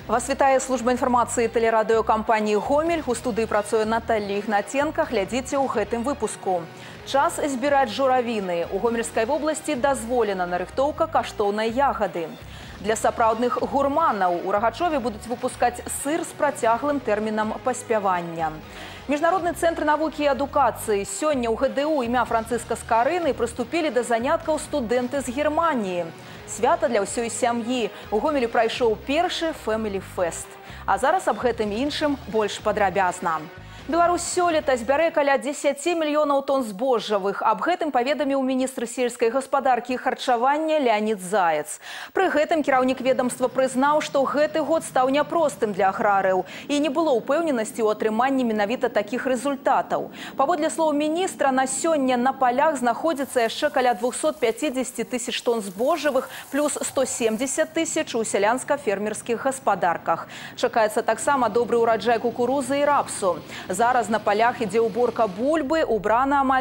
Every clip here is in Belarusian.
Вас вітае служба інфармацыі тэлерадыёкампаніі «Гомель». У студыі працуе Наталья Ігнатенка. Глядзіце ў гэтым выпуску. Час збіраць журавіны. У Гомельскай вобласці дазволена нарыхтоўка каштоўнай ягады. Для сапраўдных гурманаў у Рагачове будуць выпускаць сыр з працяглым тэрмінам паспявання. Міжнародны цэнтр навукі і адукацыі. Сёння ў ГДУ імя Францыска Скарыны прыступілі да заняткаў студэнты з Германіі. Свята для ўсёй сям'і. У Гомелі прайшоў першы Family Fest. А зараз аб гэтым і іншым больш падрабязна. Беларусь сёлета збярэ каля 10 мільёнаў тонн збожжавых. Аб гэтым паведаміў міністр сельскай гаспадаркі і харчавання Леонид Заяц. Пры гэтым кіраўнік ведомства прызнаў, што гэты год стаў няпростым для аграрыяў і не было ўпэўненасці ў атрыманні менавіта такіх рэзультатаў. Паводле слоў міністра, на сёння на палях знаходзіцца яшчэ каля 250 тысяч тонн збожжавых плюс 170 тысяч у сялянска-фермерскіх гаспадарках. Чакаецца таксама добры ўраджай кукурузы і рапсу. Зараз на полях ідзе уборка бульбы, убрана амаль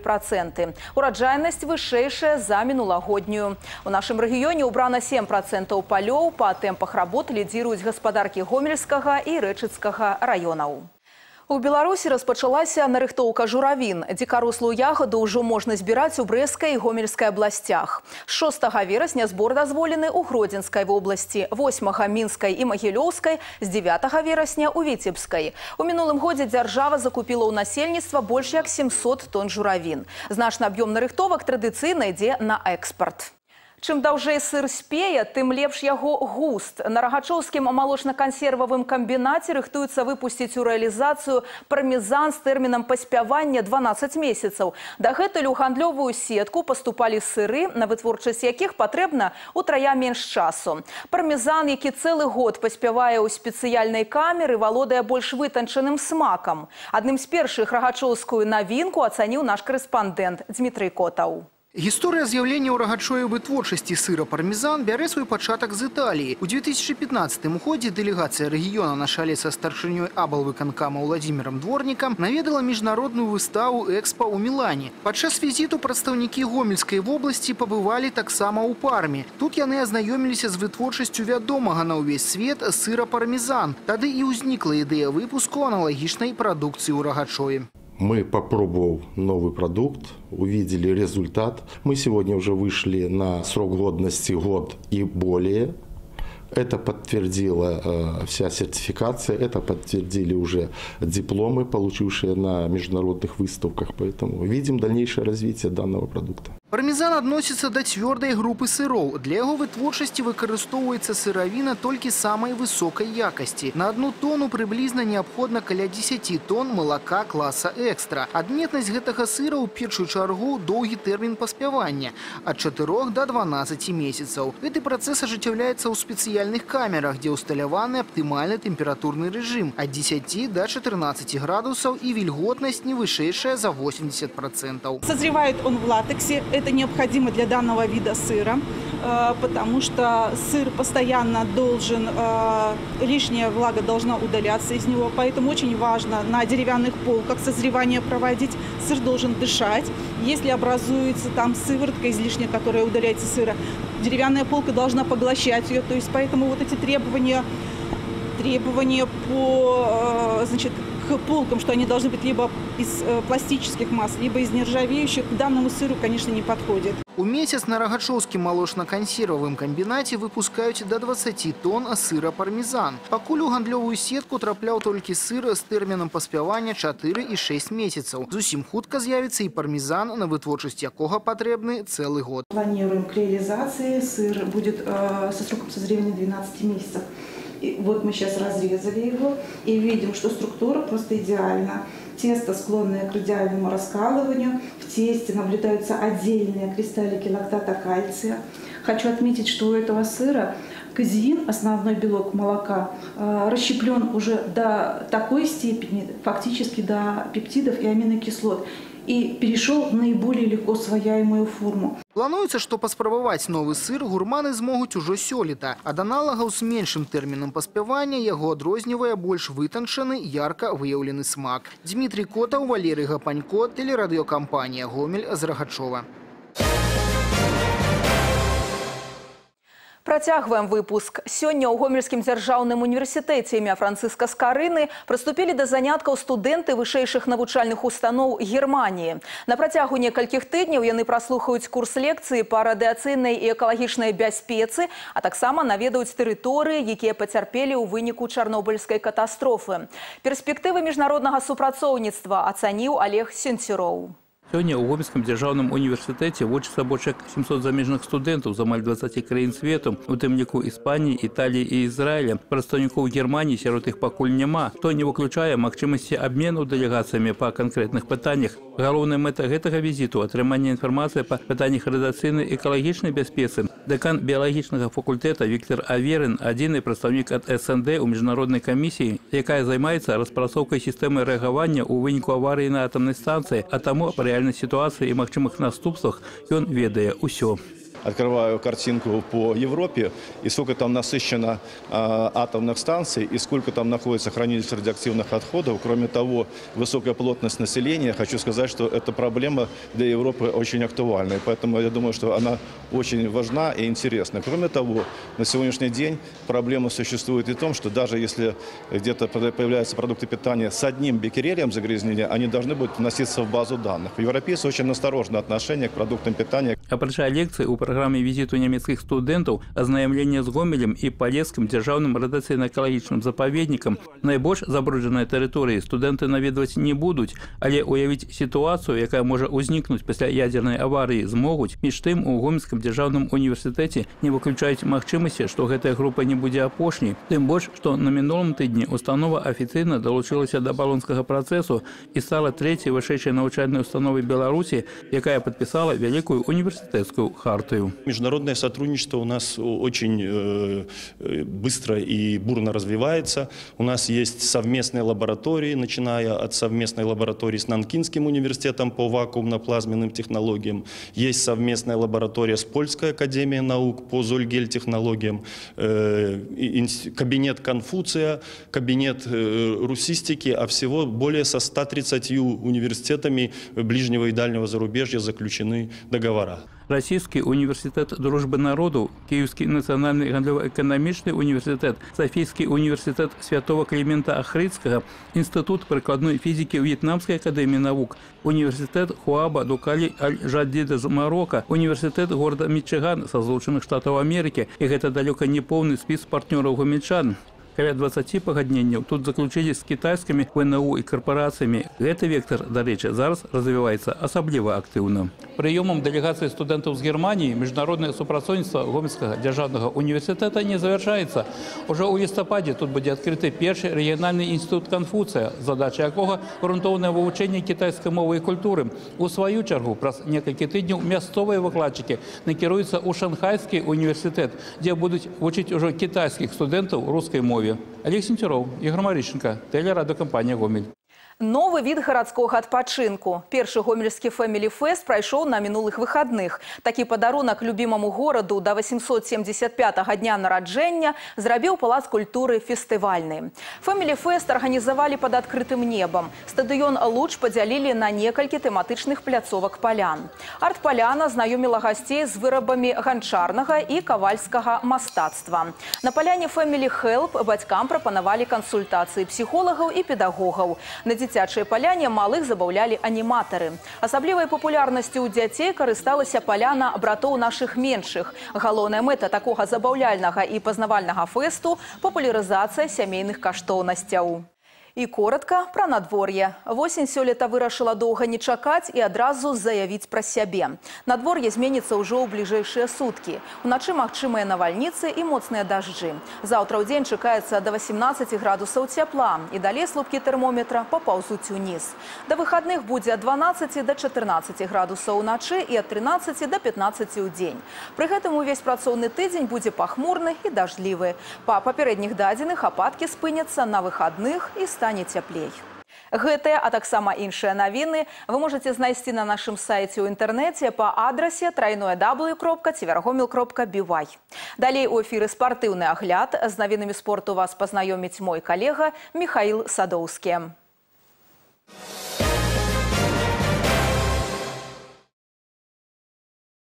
4%. Ураджайнасць вышэйшая за мінулагоднюю. У нашым рэгіёне убрана 7% палёў. Па тэмпах работ лідзіруюць гаспадаркі Гомельскага і Рэчыцкага раёнаў. У Беларусі распачалася нарыхтоўка журавін. Дзікарослую ягоду ўжо можна збіраць у Брэскай і Гомельскай абласцях. З 6 верасня збор дазволены ў Гродзенскай вобласці, 8 Мінскай і Магілёўскай, з 9 верасня ў Віцебскай. У мінулым годзе дзяржава закупіла ў насельніцтва больш як 700 тонн журавін. Значны аб'ём нарыхтовак традыцыйна ідзе на экспарт. Чым даўжэй сыр спее, тым лепш яго густ. На Рагачоўскім малочна-кансервавым камбінаце рыхтуюцца выпусціць у рэалізацыю пармезан з тэрмінам паспявання 12 месяцаў. Дагэтуль у гандлёвую сетку паступалі сыры, на вытворчасць якіх патрэбна утрая менш часу. Пармезан, які цэлы год паспявае ў спецыяльнай камеры, валодае больш вытанчаным смакам. Адным з першых рагачоўскую навінку ацаніў наш карэспандэнт Дмітрый Котаў. Гісторыя з'яўлення ў Рагачове вытворчасці сыра пармезан бярэ свой пачатак з Італіі. У 2015 годзе дэлегацыя рэгіёна на чале са старшынёй аблвыканкама Владзімірам Дворнікам наведала міжнародную выставу «Экспа» ў Мілане. Падчас візіту прадстаўнікі Гомельскай вобласці пабывалі таксама ў Парме. Тут яны азнаёміліся з вытворчасцю вядомага на ўвесь свет сыра пармезан. Тады і ўзнікла ідэя выпуску аналагічнай прадукцыі ў Рагачове. Мы, попробовав новый продукт, увидели результат. Мы сегодня уже вышли на срок годности год и более. Это подтвердила вся сертификация, это подтвердили уже дипломы, получившие на международных выставках. Поэтому видим дальнейшее развитие данного продукта. Пармезан адносіцца да цвёрдай групы сыроў. Для яго вытворчасці выкарыстоўваецца сыравіна толькі самай высокай якасці. На 1 тонну прыблізна неабходна каля 10 тонн малака класа экстра. Адметнасць гэтага сыра ў першую чаргу доўгі тэрмін паспявання ад 4 до 12 месяцаў. Гэты працэс ажыццяўляецца ў спецыяльных камерах, дзе ўсталяваны аптымальны тэмпературны рэжым ад 10 до 14 градусаў і вільготнасць не вышэйшая за 80%. Созревает он в латексе. Это необходимо для данного вида сыра, потому что сыр постоянно должен, лишняя влага должна удаляться из него. Поэтому очень важно на деревянных полках созревание проводить. Сыр должен дышать. Если образуется там сыворотка излишняя, которая удаляется из сыра, деревянная полка должна поглощать ее. То есть поэтому вот эти требования по, значит, к полкам, что они должны быть либо из пластических масс, либо из нержавеющих, к данному сыру, конечно, не подходит. У месяц на Рагачоўскім малочна-кансервавым камбінаце выпускаюць до 20 тонн сыра пармезан. Пакуль у гандлёвую сетку трапляў толькі сыр з тэрмінам паспявання 4 і 6 месяцаў. Зусім хутка з'явіцца і пармезан, на вытворчасць якога патрэбны цэлы год. Планируем к реализации. Сыр будет со сроком созревания 12 месяцев. И вот мы сейчас разрезали его и видим, что структура просто идеальна. Тесто, склонное к идеальному раскалыванию. В тесте наблюдаются отдельные кристаллики лактата кальция. Хочу отметить, что у этого сыра казеин, основной белок молока, расщеплен уже до такой степени, фактически до пептидов и аминокислот, и перешел в наиболее легко усвояемую форму. Плануецца, што паспрабаваць новы сыр гурманы змогуць ужо сёлета. Ад аналагаў з меншым тэрмінам паспявання яго адрознівае больш вытанчаны, ярка выяўлены смак. Дмітрий Котаў, Валерий Гапанько, тэлерадыёкампанія «Гомель» з Рагачова. Працягваем выпуск. Сёння ў Гомельскім дзяржаўным універсітэце імя Францыска Скарыны прыступілі да заняткаў студэнты вышэйшых навучальных устаноў Германіі. На працягу некалькіх тыдняў яны праслухаюць курс лекцыі па радыацыйнай і экалагічнай бяспецы, а таксама наведаюць тэрыторыі, якія пацярпелі ў выніку чарнобыльскай катастрофы. Перспектывы міжнароднага супрацоўніцтва ацаніў Олег Сенцюроў. Сёння ў Гомельскім дзяржаўным універсітэце вучыцца больш як 700 замежных студэнтаў з амаль 20 краін свету, у тым ліку Іспаніі, Італіі і Ізраіля. Прадстаўнікоў Германіі сярод іх пакуль няма, што не выключае магчымасці абмену дэлегацыямі па канкрэтных пытаннях. Галоўная мэта гэтага візіту – атрыманне інфармацыі па пытаннях радыацыйнай і экалагічнай бяспецы. Дэкан біялагічнага факультэта Віктор Аверин – адзіны прадстаўнік ад СНД ў міжнароднай камісіі, якая займаецца распрацоўкай сістэмы рэагавання ў выніку аварыі на атамнай станцыі, а таму па рэальнай ситуации и магчымых наступствах он ведае усё. Открываю картинку по Европе, и сколько там насыщено атомных станций, и сколько там находится хранилищ радиоактивных отходов. Кроме того, высокая плотность населения. Хочу сказать, что эта проблема для Европы очень актуальна. И поэтому я думаю, что она очень важна и интересна. Кроме того, на сегодняшний день проблема существует и в том, что даже если где-то появляются продукты питания с одним беккерелем загрязнения, они должны будут вноситься в базу данных. Европейцы очень насторожное отношение к продуктам питания. Апрача лекцыі у праграме візіту нямецкіх студэнтаў, азнаямлення з Гомелем і Палескім дзяржаўным радыацыйна-экалагічным запаведнікам. Найбольш забруджаныя тэрыторыі студэнты наведваць не будуць, але уявіць сітуацыю, якая можа ўзнікнуць пасля ядзернай аварыі, змогуць. Між тым, у Гомельскім дзяржаўным універсітэце не выключаюць магчымасці, што гэтая група не будзе апошняй. Тым больш, што на мінулым тыдні установа афіцыйна далучылася да балонскага працэсу і стала трэцяй вышэйшай навучальнай установай Беларусі, якая падпісала вялікую універсітэцкую хартыю. Международное сотрудничество у нас очень быстро и бурно развивается. У нас есть совместные лаборатории, начиная от совместной лаборатории с Нанкинским университетом по вакуумно-плазменным технологиям. Есть совместная лаборатория с Польской академией наук по Зольгель-технологиям, кабинет Конфуция, кабинет русистики, а всего более со 130 университетами ближнего и дальнего зарубежья заключены договора. Российский университет дружбы народу, Киевский национальный гандлёво-экономичный университет, Софийский университет Святого Климента Ахридского, Институт прикладной физики Вьетнамской академии наук, университет Хуаба Дукали Аль-Джадида из Марокко, университет города Мичиган со Злученных Штатов Америки, и это далеко не полный список партнеров гомельчан. Каля 20 пагадненняў тут заключили с китайскими ВНУ и корпорациями. Гэты вектор, до речи, зараз развивается особливо активно. Приемом делегации студентов с Германии международное супрацоўніцтва Гомельского державного университета не завершается. Уже у листопаде тут будет открытый первый региональный институт Конфуция, задача якого грунтовное вывучение китайской мовы и культуры. У свою чергу, праз некалькі тыдняў мясцовые выкладчики накируются у Шанхайский университет, где будут учить уже китайских студентов русской мове. Олег Сенцюроў, Ігор Марышченко, тэлерадыёкампанія «Гомель». Новы від гарадскога адпачынку. Першы гомельскі Family Fest прайшоў на мінулых выхадных. Такі падарунак любімаму гораду да 875-га дня нараджэння зрабіў Палац культуры фестывальны. Family Fest арганізавалі пад адкрытым небам. Стадыён «Луч» падзялілі на некалькі тэматычных пляцовак палян. Арт-паляна знаёміла гасцей з вырабамі ганчарнага і кавальскага мастацтва. На паляне Family Help бацькам прапанавалі кансультацыі псіхолагаў і педагогаў. На дзіцячай паляне малых забаўлялі аніматары. Асаблівай папулярнасцю ў дзяцей карысталася паляна братоў нашых меншых. Галоўная мэта такога забаўляльнага і пазнавальнага фэсту – папулярызацыя сямейных каштоўнасцяў. І коротка пра надвор'е. Восень сёлета вырашыла доўга не чакаць і адразу заявіць пра сябе. Надвор'е зменіцца ўжо ў бліжэйшыя суткі. Уначы магчымыя навальніцы і моцныя дажджы. Заўтра ў дзень чакаецца да 18 градусаў цяпла, і далей слупкі тэрмометра папаўзуць уніз. Да выхадных будзе ад 12 да 14 градусаў уначы і ад 13 да 15 ў дзень. Пры гэтым увесь працоўны тыдзень будзе пахмурны і дажджлівы. Па папярэдніх дадзеных ападкі спыняцца на выхадных і стане цяплей. Гэтыя, а таксама іншыя навіны вы можаце знайсці на нашым сайце ў інтэрнэце па адрасе www.tvrgomel.by. Далей у эфіры спартыўны агляд. З навінамі спорту вас пазнаёміць мой калега Михаил Садоўскі.